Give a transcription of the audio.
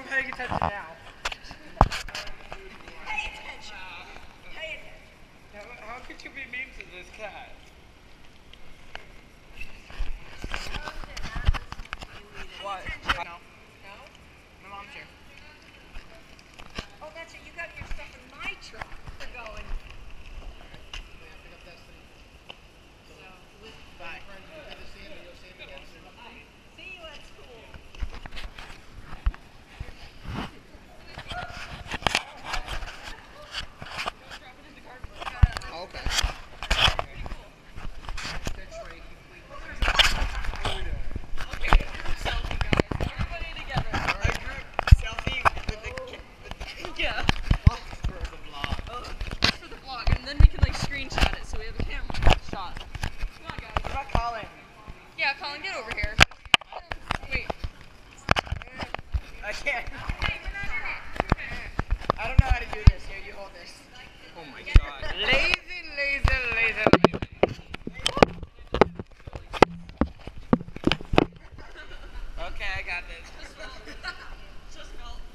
paying attention now. Pay attention. Pay attention. How could you be mean to this cat? What? No. No? My mom's here. Oh, that's it. You got your stuff in my truck. We're going. Bye. See you at school. Okay. Selfie, guys. Everybody together. A group selfie with the Yeah. for the vlog. Just for the vlog, and then we can like screenshot it so we have a camera shot. Come on, guys. What about Colin? Yeah, Colin, get over here. Wait. I can't. Hey, we're not in it. I don't know how to do this. Here, you hold this. Oh my god. Lazy. Okay, I got this. Just felt.